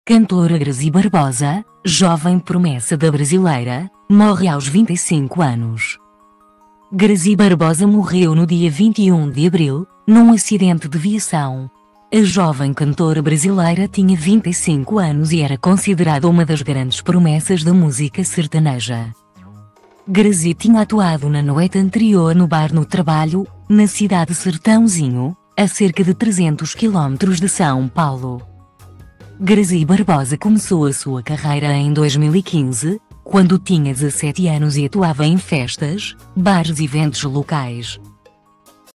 Cantora Grazi Barbosa, jovem promessa da brasileira, morre aos 25 anos. Grazi Barbosa morreu no dia 21 de abril, num acidente de viação. A jovem cantora brasileira tinha 25 anos e era considerada uma das grandes promessas da música sertaneja. Grazi tinha atuado na noite anterior no bar No Trabalho, na cidade Sertãozinho, a cerca de 300 km de São Paulo. Grazi Barbosa começou a sua carreira em 2015, quando tinha 17 anos e atuava em festas, bares e eventos locais.